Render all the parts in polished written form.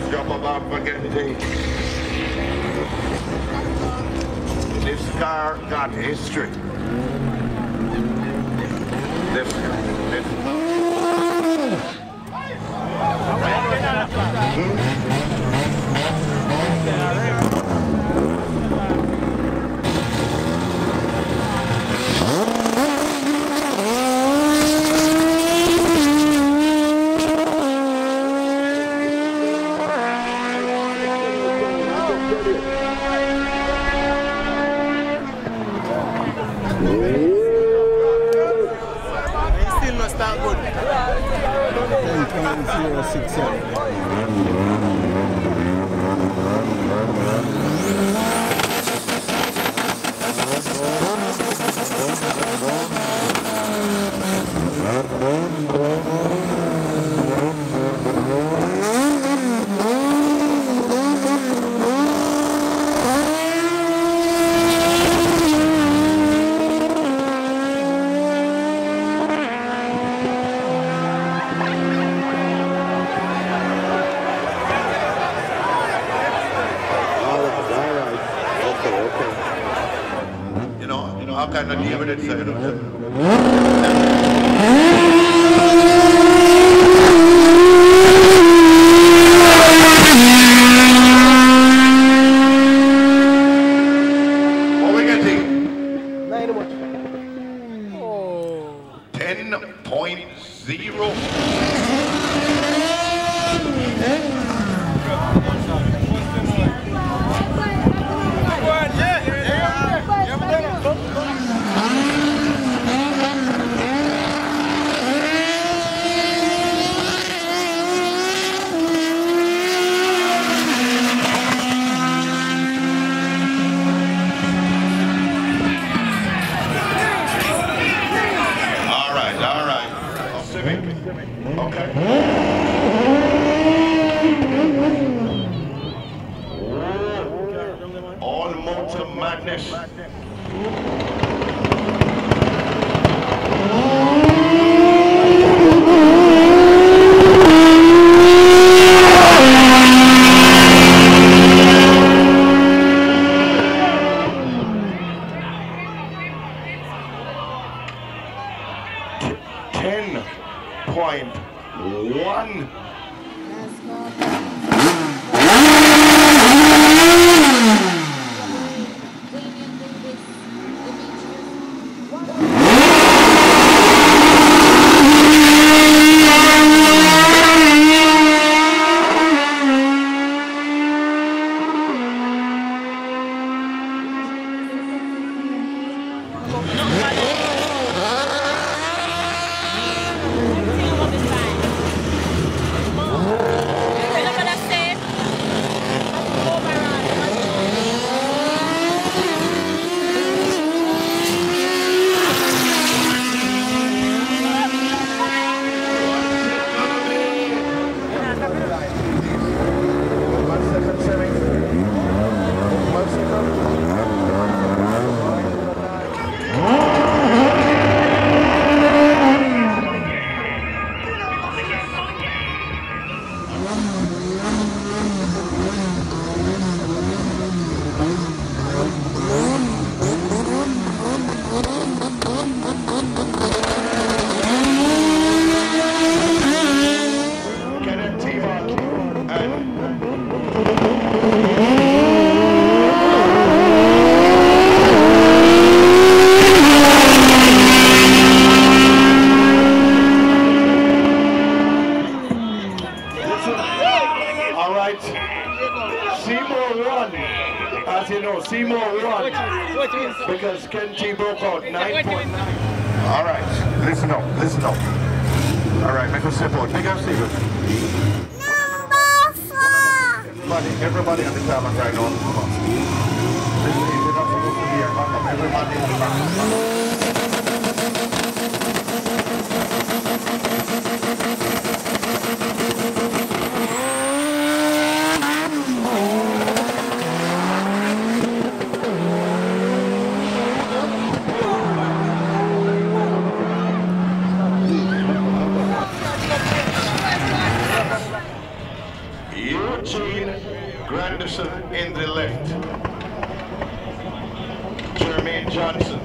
Drop a bomb for Getty. This car got history. This still not start good. 10. You know, how can I deal with it? What we getting? 10.0. Okay. All motor madness. 10.1. Seymour won. As you know, Seymour won because Ken T broke out 9.9. All right, listen up, listen up. All right, make us support. Make us see it. Everybody on the talent right now. This is not supposed to be a backup. Everybody in the back. You Anderson in the left. Jermaine Johnson.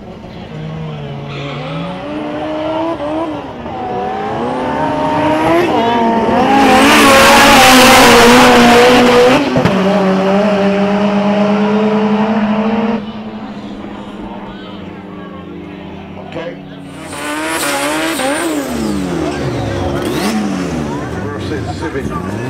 Okay. Versus Civic.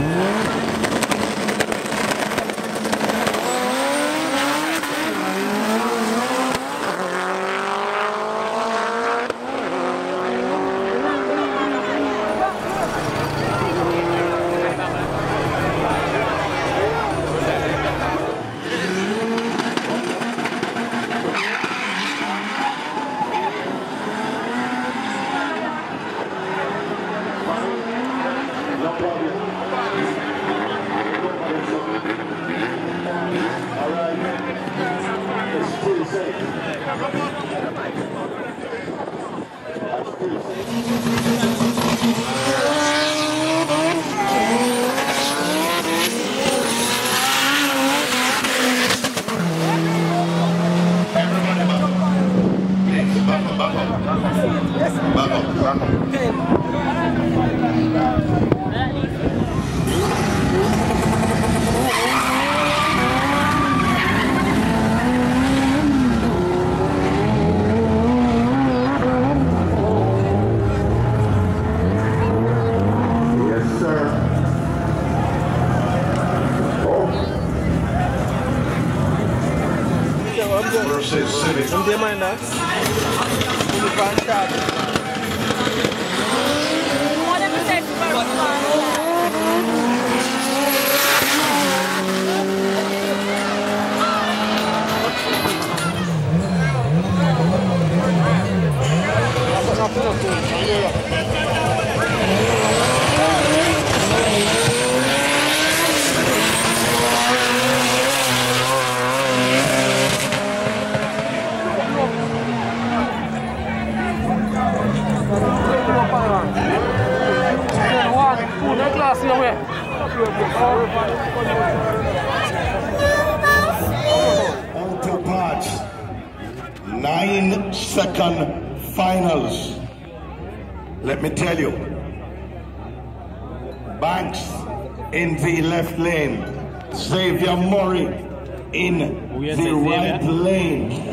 Versus Civic. Não tem mais nada. Ele vai achar. Olha pro teto, Auto Parts 9-second finals. Let me tell you, Banks in the left lane, Xavier Murray in the right lane.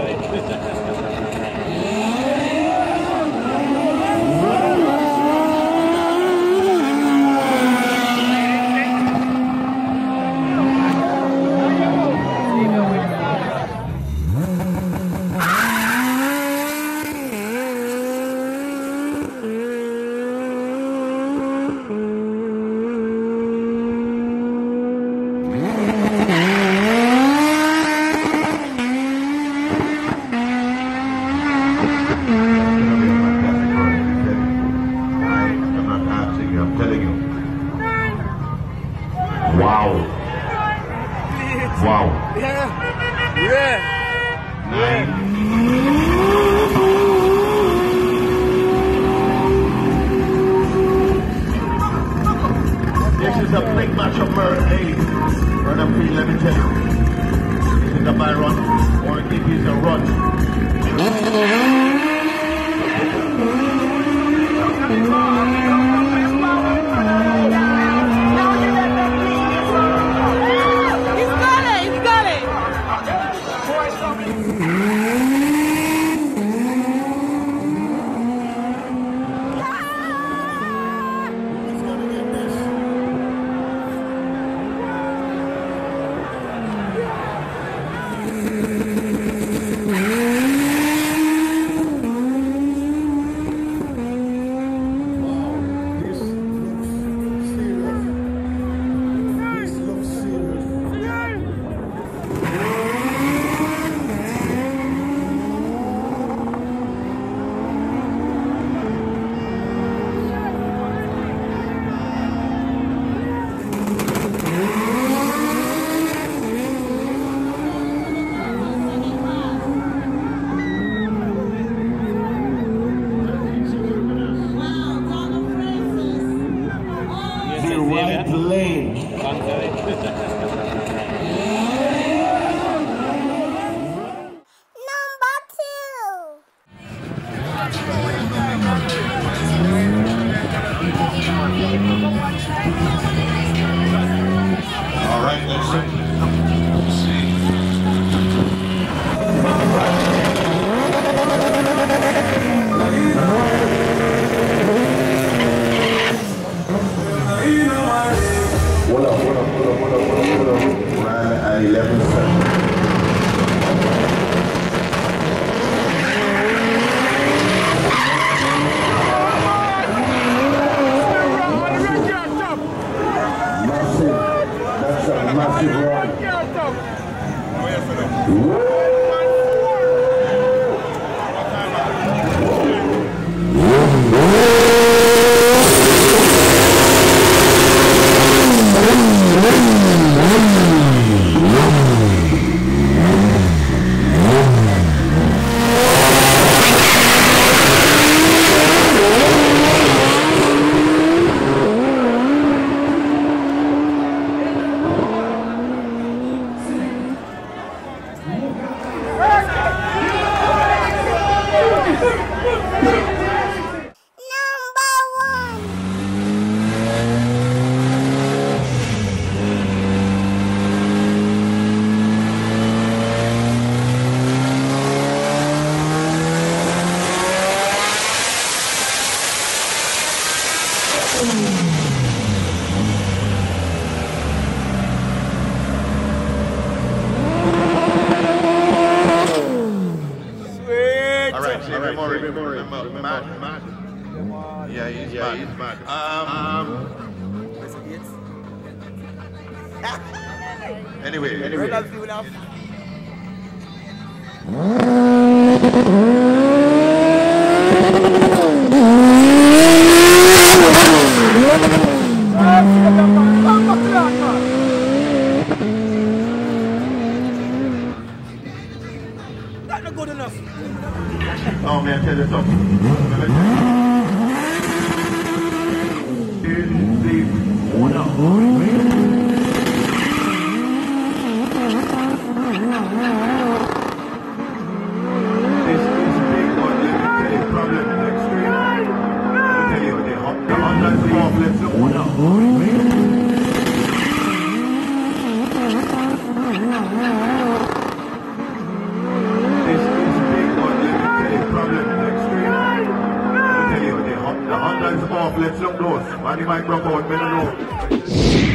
Wow. Wow. Yeah. This is a big match of Murray. Brother P, let me tell you. This is a Byron. I want to give you a run. The right lane. Alright, remember, mad. Yeah, he's mad. Anyway. That's not good enough. Oh man, tell you something. This big one, let me tell you, problem is extreme. Let me tell you, the Honda's off, let's look one out. This big one, let me tell you, problem is extreme. Let me tell you, the Honda's off, let's look those. Man, you might drop out, men alone.